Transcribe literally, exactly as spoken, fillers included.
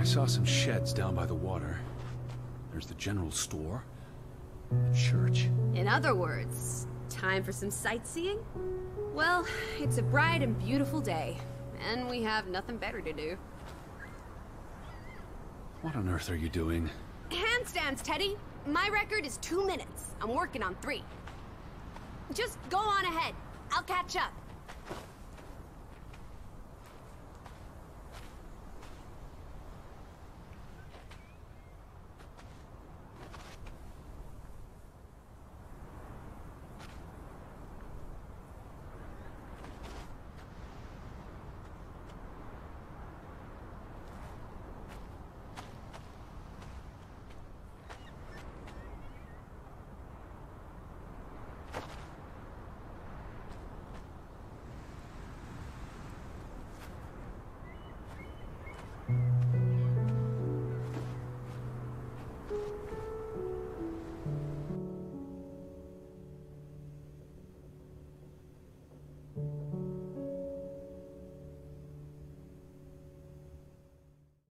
saw some sheds down by the water. There's the general store, the church. In other words, time for some sightseeing? Well, it's a bright and beautiful day, and we have nothing better to do. What on earth are you doing? Handstands, Teddy! My record is two minutes. I'm working on three. Just go on ahead. I'll catch up.